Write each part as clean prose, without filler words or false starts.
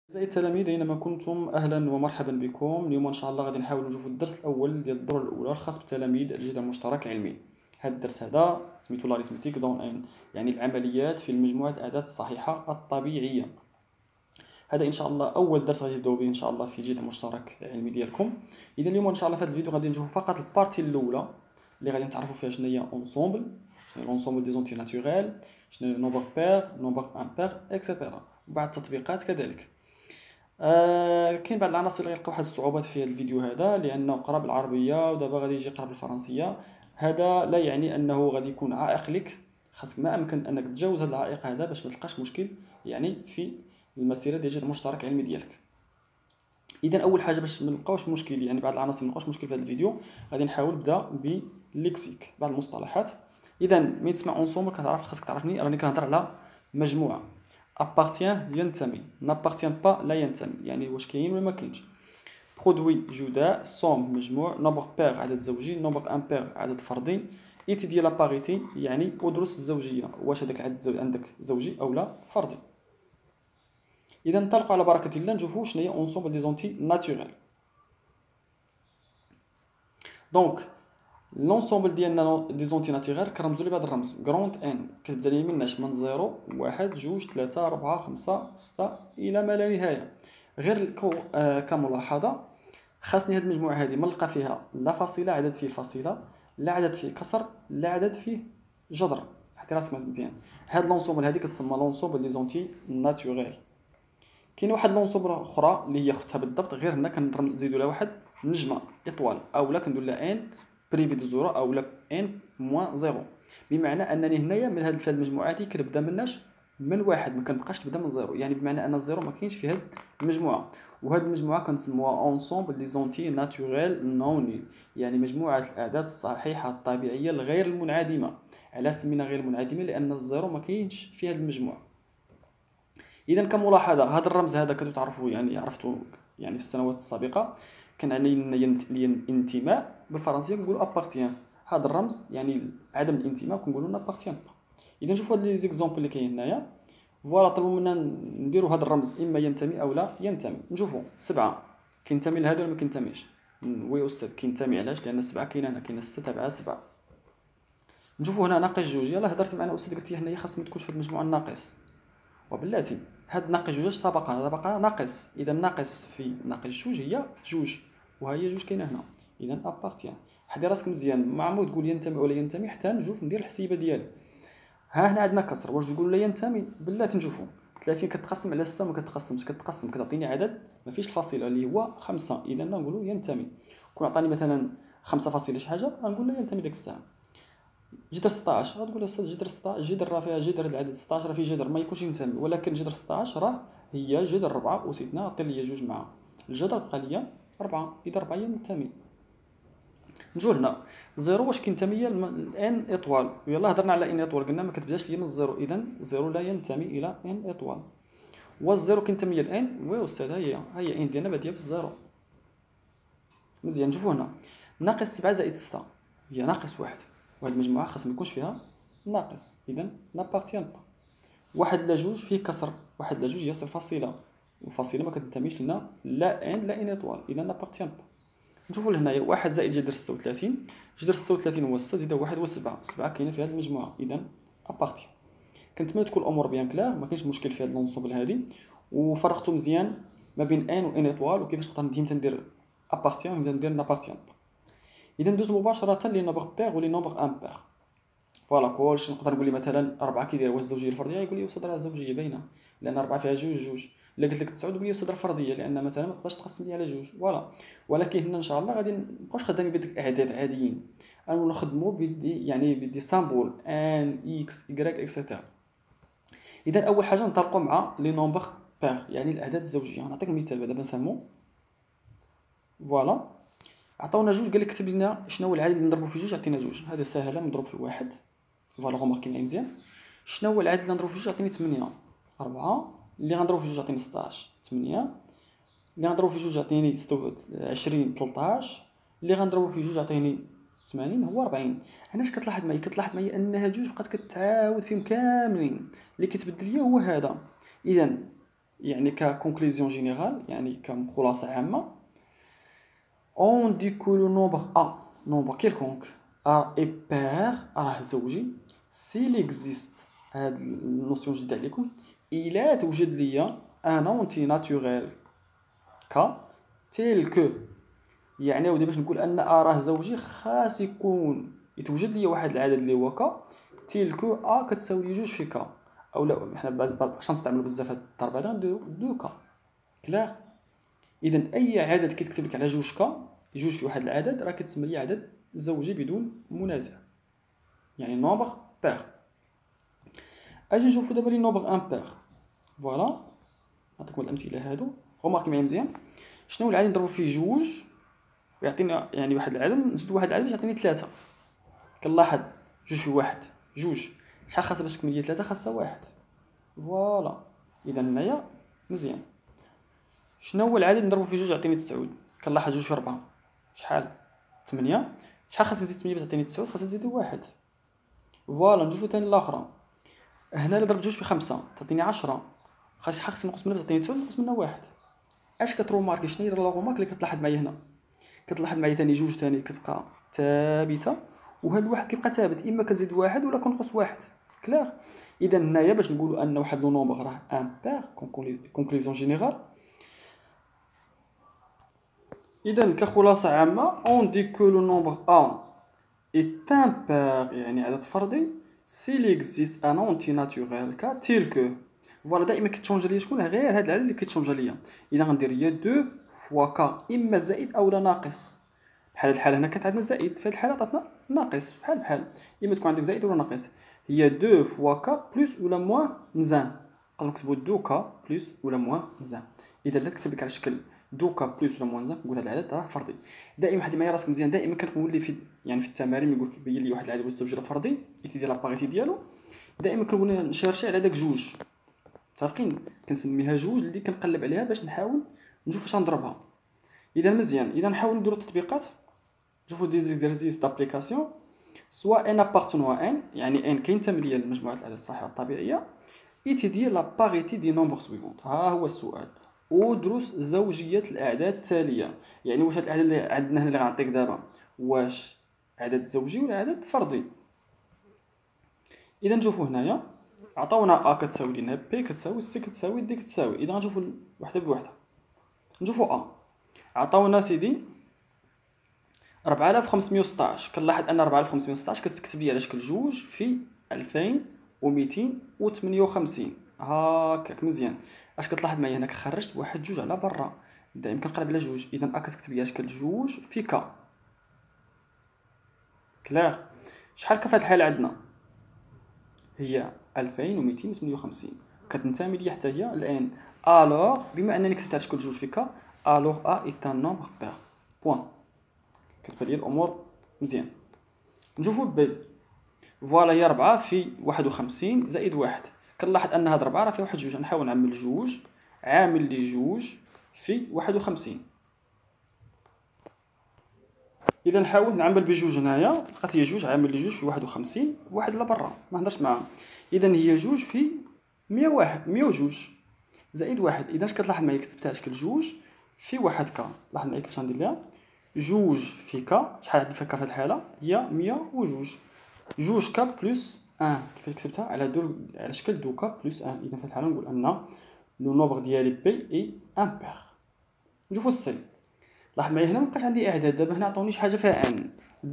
أعزائي التلاميذ أينما كنتم أهلا ومرحبا بكم. اليوم إن شاء الله غادي نحاول نشوفوا الدرس الأول ديال الدورة الأولى الخاص بالتلاميذ الجدل المشترك العلمي. هذا الدرس هذا سميتو لاريتمتيك دون ان، يعني العمليات في المجموعة الأعداد الصحيحة الطبيعية. هذا إن شاء الله أول درس غادي نبداو به إن شاء الله في الجدل المشترك العلمي ديالكم. إذا اليوم إن شاء الله في هذا الفيديو غادي نشوفوا فقط البارتي الأولى اللي غادي نتعرفوا فيها شنو هي اونسومبل، شنو هي لونسومبل دي زونتي ناتوريل، شنو هي نومبر بير، نومبر امبير اكسيتيرا، وبعض التطبيقات كذلك. كاين بعض العناصر اللي غيلقاو واحد الصعوبات في هذا الفيديو هذا لانه قرا بالعربيه ودابا غادي يجي يقرا بالفرنسيه. هذا لا يعني انه غادي يكون عائق لك، خاصك ما امكن انك تتجاوز هذا العائق هذا باش ما تلقاش مشكل يعني في المسيره ديال الجهد المشترك العلمي ديالك. اذا اول حاجه باش ما نلقاوش مشكل، يعني بعض العناصر ما نلقاوش مشكل في هذا الفيديو، غادي نحاول نبدا بالليكسيك، بعض المصطلحات. اذا ملي تسمع اونسومبل كتعرف، خاصك تعرفني راني كنهضر على مجموعه. appartient ينتمي، n'appartient pas لا ينتمي، يعني واش كاين ولا ما كاينش. برودوي جداء، سوم مجموع، نومبر بير عدد زوجي، نومبر امبير عدد فردي، ايتي ديال لا باريتي يعني ادرس الزوجيه، واش هذاك العدد عندك زوجي او لا فردي. اذا ننطلقوا على بركه الله نشوفوا شنو هي اونسومبل دي زونتي ناتوريل. دونك لونسومبل ديالنا دي زونتي ناتوريل كنرمزوا ليه بهذا الرمز غروند ان، كتبدا لي مناش من 0 1 2 3 4 5 6 الى ما لا نهايه. غير كملاحظه، خاصني هذه المجموعه هذه ما نلقى فيها لا فاصله عدد فيه الفاصله، لا عدد فيه كسر، لا عدد فيه جذر. حطي راسك مزيان، هاد لونسومبل هذه كتسمى لونسومبل دي زونتي ناتوريل. كاين واحد لونسومبل اخرى اللي هي اختها بالضبط، غير هنا كنزيدوا لها واحد نجمه اطوال، اولا كندير لها ان بريفي دو زيرو اولا ان موان زيرو، بمعنى انني هنايا من هاد المجموعه هذه كنبدا مناش من واحد، ما كنبقاش نبدا من زيرو، يعني بمعنى ان الزيرو ما كاينش في هاد المجموعه. وهاد المجموعه كنسموها اونسومبل دي زونتي ناتوريل نون نيل، يعني مجموعه الاعداد الصحيحه الطبيعيه الغير المنعدمه. علاش سمينا غير منعدمه؟ لان الزيرو ما كاينش في هاد المجموعه. اذا كملاحظه هذا الرمز هذا كنتو تعرفوا، يعني عرفتوا يعني في السنوات السابقه كان عندنا الانتماء بالفرنسيه كنقولوا ابارتيان، هذا الرمز يعني عدم الانتماء كنقولوا نابارتيان. اذا شوفوا هاد لي زيكزامبل اللي كاين هنايا، فوالا طلبوا منا نديروا هذا الرمز اما ينتمي او لا ينتمي. نشوفوا 7 كينتمي لهذا ولا ما كينتميش؟ وي استاذ كينتمي، علاش؟ لان 7 كاينه هنا، كاينه 6 تبع 7. نشوفوا هنا ناقص جوج، يلاه هضرتي معنا استاذ قلت لي هنايا خاص ما تكونش في المجموعه الناقص، وبلاتي هاد ناقص جوج سبق، هذا بقى ناقص، اذا ناقص في ناقص جوج هي جوج، وها هي جوج كاينه هنا، اذا ابارتيان. حدي راسك مزيان، ما عمرك تقول ينتمي ولا ينتمي حتى نشوف ندير الحسيبه ديالي. ها هنا عندنا كسر، واش تقول لا ينتمي؟ بلاتي نشوفوا 30 كتقسم على 6 ما كتقسمش، كتقسم كتعطيني عدد ما فيش الفاصله اللي هو 5، اذا نقولوا ينتمي. كون عطاني مثلا 5 فاصله شي حاجه غنقول لا ينتمي ديك الساعه. جذر 16 غتقول استاذ جذر 16 جذر راه فيها جذر العدد 16 راه فيه جذر ما يكونش ينتمي، ولكن جذر 16 راه هي جذر 4 وسيتنا عطي لي جوج مع الجذر بقى لي 4، اذا 4 هي ينتمي. نجو هنا زيرو واش كينتمي لان اطوال، يلاه هضرنا على ان اطوال قلنا ما كتبداش لي من الزيرو، اذا زيرو لا ينتمي الى ان اطوال. والزيرو كينتمي لان، وي استاذ هي ان ديالنا باديه بالزيرو. مزيان نشوفو هنا ناقص 7 زائد 6 هي ناقص 1، وهاد المجموعه خاص ما يكونش فيها ناقص، اذا نابارتيان با. واحد لا جوج فيه كسر، واحد لا جوج هي صفر فاصله، والفاصله ما كتنتميش لنا لا ان لا ان اطوال، اذا نابارتيان با. نشوفوا لهنايا 1 زائد جذر 36، جذر 36 هو 6 زائد 1 هو 7، 7 كاينه في هذه المجموعه، اذا ابارتي. كنتمنى تكون الامور بيان كلار، ما كاينش مشكل في هذه لونسومبل هذه، وفرقتوا مزيان ما بين ان و ان اطوال وكيفاش نقدر ندير ابارتيان ونبدا ندير نابارتيان. اذا ندوز مباشره لي نومبر بير ولي نومبر امبير. فوالا كلشي نقدر نقول لي مثلا 4 كيداير، واش الزوجيه الفرديه؟ يقول لي استاذ راه الزوجيه باينه لان 4 فيها جوج جوج. الا قلت لك 9 تقول لي استاذ راه فرديه لان مثلا ما تقدرش تقسم لي على جوج. فوالا، ولكن هنا ان شاء الله غادي نبقاوش خدامين بديك الاعداد عاديين، انا نخدموا بدي يعني بدي سامبول ان اكس ايكغيك اكسيتيرا. اذا اول حاجه نطلقوا مع لي نومبر بير، يعني الاعداد الزوجيه. نعطيك مثال دابا نفهموا. فوالا عطاونا جوج، قال لك كتب لنا شنو هو العدد اللي نضربوا في جوج، عطينا جوج، هذا ساهله نضرب في واحد. فوالا غوماركي معايا مزيان. شنو هو العدد اللي نضرب في جوج؟ عطيني 8. 4 اللي غنضرب في جوج عطيني 16. 8 اللي غنضرب في جوج عطيني 26. 13 اللي غنضرب في جوج عطيني 80 هو 40. هنا اش كتلاحظ معايا؟ كتلاحظ معايا ان هاد جوج بقات كتعاود فيهم كاملين، اللي كيتبدل ليا هو هذا. اذا يعني ككونكليزيون جينيرال، يعني كخلاصة عامة. on dit que le nombre A nombre quelconque A est pair راه زوجي s'il existe هاد النوسيون جديدة عليكم إلا توجد ليا ان اونتي ناتوريل كا تيل كو، يعني ودابا باش نقول ان ا راه زوجي خاص يكون يتوجد ليا واحد العدد اللي هو كا تيل كو ا كتساوي لي جوج في كا، او لا حنا باش نستعملوا بزاف هاد الضرب هذا دو كا كلاغ. اذا اي عدد كيتكتب لك على جوج كا جوج في واحد العدد راه كتسمى ليه عدد زوجي بدون منازع، يعني نومبر بير. اجي نشوفوا دابا لي نومبر امبير. فوالا نعطيكم الامثله هادو، غوماركي معايا مزيان. شنو العدد نضربو فيه جوج ويعطينا يعني واحد العدد، نزيدو واحد العدد باش يعطيني ثلاثة. كنلاحظ جوج في واحد جوج، شحال خاصها باش تكمل ليا ثلاثة؟ خاصها واحد. فوالا اذا هنايا مزيان. شنو هو العدد نضربو فيه جوج يعطيني 9؟ كنلاحظ جوج في 4 شحال؟ 8. شحال خاصني نزيد 8 باش تعطيني 9؟ خاصني نزيد واحد. فوالا نشوفو ثاني الاخرى. هنا الا ضربت جوج في 5 تعطيني 10. شحال خاصني نقص منها باش تعطيني 9؟ نقص منها واحد. اش كتروماركي شنو هي لا رومارك اللي كتلاحظ معايا هنا؟ كتلاحظ معايا ثاني جوج ثاني كتبقى ثابته، وهاد الواحد كيبقى ثابت، اما كنزيد واحد ولا كنقص واحد. كلاغ. اذا هنايا باش نقولوا ان واحد لو نومبر راه امبير كونكليزيون جينيرال. اذا كخلاصه عامه اون دي كو لو نومبر ا est impair يعني عدد فردي s'il existe un entier naturel كا tel que. فوالا دائما كتشونجا ليا شكون؟ غير هاد العدد اللي كيتشونجا ليا. اذا غندير هي 2 فوا كا، اما زائد او لا ناقص. بحال هاد الحاله هنا كانت عندنا زائد، في هاد الحاله عطاتنا ناقص. بحال اما تكون عندك زائد ولا ناقص. هي 2 فوا كا بلس ولا موان مزان. نقدروا نكتبوا 2 كا بلس ولا موان مزان. اذا لا تكتب لك على شكل 2 كا بلس ولا موان مزان، نقول هذا العدد راه فردي. دائما حد معايا راسك مزيان، دائما كنقول لي في يعني في التمارين يقول لك بين لي واحد العدد والزوج راه فردي، يتيدير لاباريتي ديالو. دائما كنقول نشرشي على داك جوج، متفقين؟ كنسميها جوج اللي كنقلب عليها باش نحاول نشوف واش غنضربها. اذا مزيان، اذا نحاول نديرو التطبيقات. شوفوا دي زيكزارسيس دابليكاسيون. سوا ان ابارتونو ان يعني ان كينتمي ليا لمجموعه الاعداد الصحيحه الطبيعيه، يتيدير لا باريتي دي نومبر سويفونت. ها هو السؤال. ادرس زوجيه الاعداد التاليه. يعني واش هاد الاعداد اللي عندنا هنا اللي غنعطيك دابا واش عدد زوجي ولا عدد فردي؟ اذا نشوفوا هنايا عطاونا ا كتساوي لنا بي كتساوي سي كتساوي دي كتساوي. اذا غنشوفوا وحده بوحده. نشوفوا ا عطاونا سيدي 4516. كنلاحظ ان 4516 كتكتب لي على شكل جوج في 2258. هاكاك مزيان. اش كتلاحظ معايا هنا؟ خرجت واحد جوج على برا، دائما كنقلب على جوج. اذا ا كتكتب لي على شكل جوج في كا. كلاغ. شحال كا في هاد الحاله عندنا؟ هي 2258 كتنتمي ليا حتى هي الان. الوغ بما انني كتبت على شكل جوج في كا، الوغ ا ايت ان نومبر بير. بوين. كتبان لي الامور مزيان. نشوفوا بي. فوالا هي 4 في 51 زائد 1. كنلاحظ ان هاد 4 راه فيها واحد جوج. نحاول نعمل جوج عامل لي جوج في 51. اذا نحاول نعمل بجوج هنايا، بقات لي جوج عامل لي جوج في 51. واحد لا برا ما هضرش معاه. اذا هي جوج في 102 زائد 1. اذا اش كتلاحظ معايا؟ كتبتها على شكل جوج في 1 كا. لاحظ معايا كيفاش غندير ليها. جوج في كا، شحال عندي في كا في هاد الحاله؟ هي 102. جوج كا بلس 1. كيفاش كتبتها؟ على شكل دو كا بلس 1. اذا في هاد الحاله نقول ان لو نومبر ديالي بي اي امبير. نشوفوا السي. لاحظ معايا هنا مابقاش عندي اعداد. دابا هنا عطوني شي حاجه فيها ان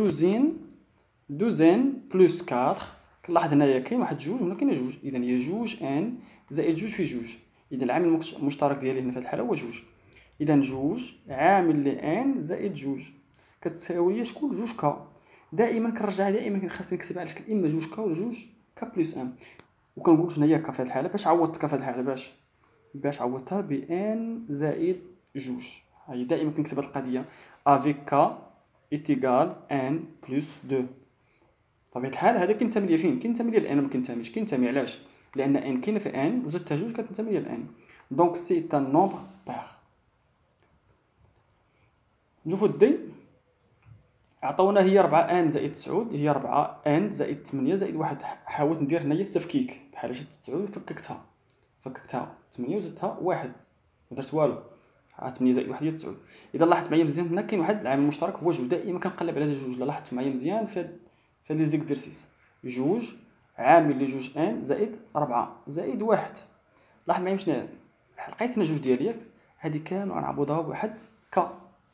دوزين بلس 4. كنلاحظ هنايا كاين واحد جوج وهنا كاينه جوج. اذا هي جوج ان زائد جوج في جوج. اذا العامل المشترك ديالي هنا في هاد الحاله هو جوج. اذا جوج عامل لي ان زائد جوج كتساوي لي شكون؟ جوج كا. دائما كنرجعها، دائما خاصني نكتبها على شكل اما جوج كا ولا جوج كا بلس 1. وكنقول شنو هي كا في هاد الحاله. باش عوضت كا في هاد الحاله؟ باش عوضتها بان زائد جوج. هي دائما كنكتب هاد القضيه افيك كا ايتيغال ان بلس 2. بطبيعه الحال هذا كينتمي ليا فين؟ كينتمي ليا الان. ما كينتميش. كينتمي علاش؟ لان ان كاينه في ان وزدتها جوج كتنتمي ليا الان. دونك سي ان نومبر بير. نشوفوا دي. عطاونا هي 4 ان زائد 9. هي 4 ان زائد 8 زائد 1. حاولت ندير هنايا التفكيك بحال شي 9 فككتها. فككتها 8 وزدتها 1 ما درت والو، 8 زائد 1 هي 9. اذا لاحظت معايا مزيان هنا كاين واحد العامل مشترك هو جوج. دائما كنقلب على جوج. لا لاحظتوا معايا مزيان في هاد لي زيكزيرسيس، جوج عامل لجوج ان زائد 4 زائد 1. لاحظ معايا شنو لقيت هنا جوج ديال ياك، هادي كامل غنعوضها بواحد ك.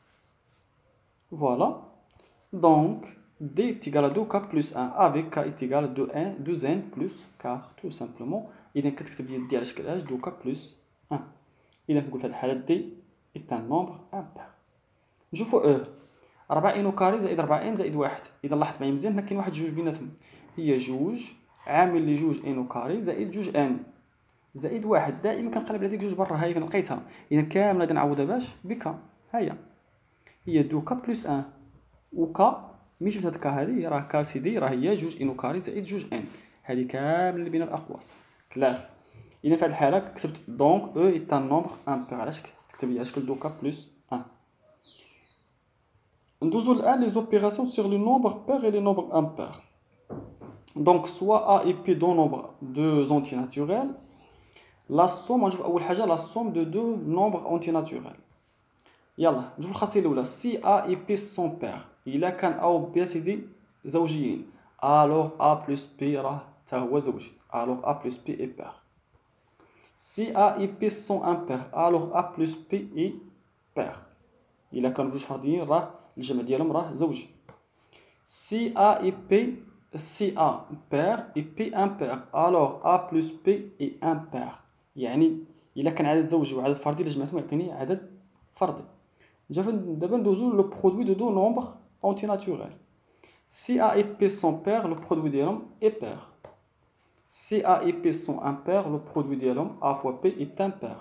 فوالا دونك d est égal à 2k plus 1 avec k est égal à 2n plus 4 tout simplement. اذا كتكتب لي d على شكل اش 2k plus 1. اذا كنقول في هذه الحاله d est un nombre impair. نشوفوا 4 ان كاري زائد 4 ان زائد 1. اذا لاحظت معايا مزيان هنا كاين واحد جوج بيناتهم، هي جوج عامل لجوج ان كاري زائد جوج ان زائد 1. دائما كنقلب على ديك جوج برا، هاي لقيتها. اذا كامل غادي نعوضها باش بك. هي 2k بلس 1 وك ملي جبت هاد كا هادي راه كا سيدي راه هي جوج ان كاري زائد جوج ان. هادي كامل اللي بين الاقواس كلاغ. اذا في هاد الحاله كتبت دونك او ايت ان نومبر امبير. علاش تكتب لي على شكل 2k بلس 1. ندوزو الان لي زوبيراسيون سور لي نومبر بير اي لي نومبر امبير. دونك سوا ا اي بي دو نومبر دو زونتي ناتوريل. لا سوم غنشوف اول حاجه لا سوم دو نومبر اونتي ناتوريل. يلا نشوف الخاصيه الاولى سي ا اي بي سون بير. الا كان ا و بي سيدي زوجيين الوغ ا بلس بي راه حتى هو زوجي، الوغ ا بلس بي اي بير. سي ا اي بي سون امبير الوغ ا بلس بي اي بير. الا كانوا بجوج فرديين راه الجمع ديالهم راه زوجي. سي ا اي بي سي ا بير اي بي امبير الوغ ا بلس بي اي امبير. يعني الا كان عدد زوجي وعدد فردي الا جمعتهم يعطيني عدد فردي. دابا ندوزو لو برودوي دو دو نومبر اونتي ناتوريل. Si A et P sont pairs, le produit d'homme est pair. Si A et P sont impairs, le produit d'homme A fois P est impair.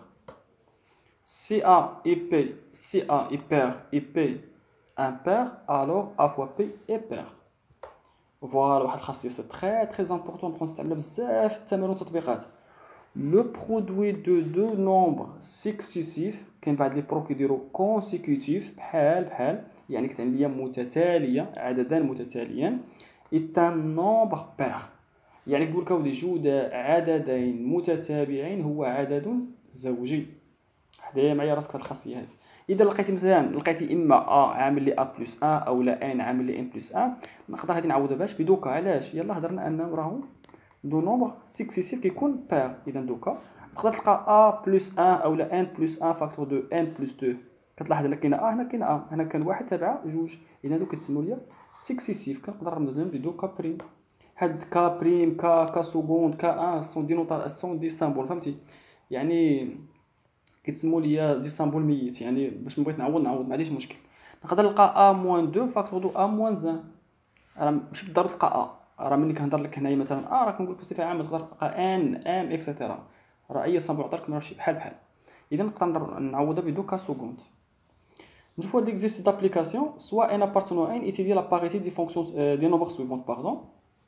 Si A et P, si A est pair et P impair, alors A fois P est pair. Voilà, واحد الخاصية c'est très très important pour نستعملها بزاف في التمارين والتطبيقات. Le produit de deux nombres successifs كاين بعض لي برو كيديروا consécutif بحال يعني كتعني ليا متتاليه، عددان متتاليان. est un nombre pair يعني يقول لك اودي جود عددين متتابعين هو عدد زوجي. حدايا معايا راسك هاد الخاصيه هذه. اذا لقيتي مثلا لقيتي اما ا عامل لي ا بلس 1 او لا ان عامل لي ان بلس 1 نقدر غادي نعوضها باش بدوكا. علاش؟ يلا هضرنا انه راهو دو نومبر سكسيسيف كيكون بير. اذا دوكا تقدر تلقى ا بلس 1 او لا ان بلس 1 فاكتور دو ان بلس 2. كتلاحظ هنا كاينه هنا كاينه هنا كان واحد تابعه جوج. اذا هادو كيتسموا ليا سكسيسيف. كنقدر نرمز لهم بدو كا بريم. هاد كا بريم كا سكوند كا 1 سون دي سامبول فهمتي. يعني كيتسموا ليا دي سامبول ميت. يعني باش بغيت نعوض ما عنديش مشكل. نقدر نلقى ا موان 2 فاكتور دو ا موان 1. راه ماشي بالضرورة تلقى راه ملي كنهضر لك هنايا مثلا راه كنقول بصفه عامه تقدر تلقى ان ام اكسيتيرا. راه اي سامبل عطاك ماشي بحال. اذا نقدر نعوضها بدو كا سكوند. نشوفوا هاد ليكزيرسيس دابليكاسيون سوا ان ابارتونون ان étudie la parité des fonctions des nombres suivants pardon.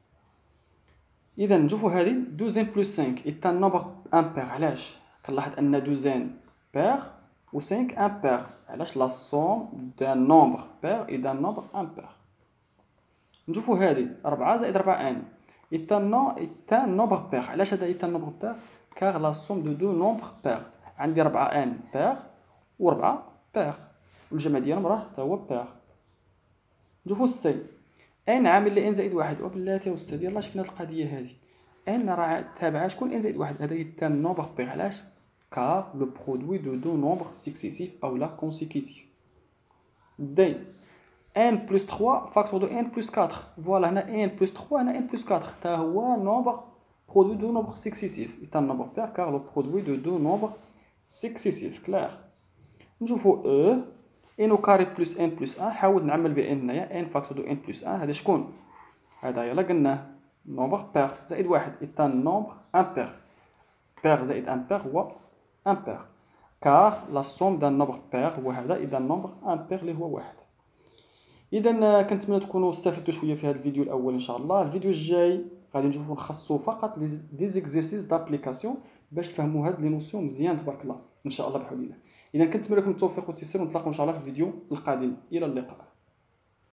اذا نشوفوا هذه 2 بلس 5 est un nombre impair. علاش؟ كنلاحظ ان 2 pair و 5 impair. علاش؟ لا somme d'un nombre pair et d'un nombre impair. نشوفوا هذه 4 زائد 4 ان est un nombre pair. علاش هذا est un nombre pair؟ car la somme de deux nombres pair. عندي 4 ان pair و 4 pair والجمع ديالهم راه حتى هو pair. نشوفوا السي ان عامل لي ان زائد 1 وبلاتي واستاذ يلاه شفنا هاد القضيه هذه. ان راه تابعه شكون ان زائد 1. هذا est un nombre pair. علاش؟ car le produit de deux nombres successifs او لا consécutifs. دي n plus 3 facteur de n plus 4. Voilà, هنا n plus 3 هنا n plus 4. تا هو nombre produit de nombres successifs. est un nombre pair car le produit de deux nombres successifs. clair. نشوفوا n au carré plus n plus 1. حاول نعمل ب n هنايا n facteur de n plus 1. هذا شكون؟ هذا يلا قلناه nombre pair زائد 1 est un nombre impair. pair زائد impair هو impair car la somme d'un nombre pair هو هذا est un nombre impair اللي هو 1. اذا كنتمنى تكونوا استفدتوا شويه في هذا الفيديو الاول. ان شاء الله الفيديو الجاي غادي نشوفوا نخصصوا فقط دي زيكزيرسيس دابليكاسيون باش تفهموا هاد لي نوسيون مزيان تبارك الله ان شاء الله بحول الله. اذا كنتمنى لكم التوفيق والتيسير ونتلاقاو ان شاء الله في الفيديو القادم. الى اللقاء.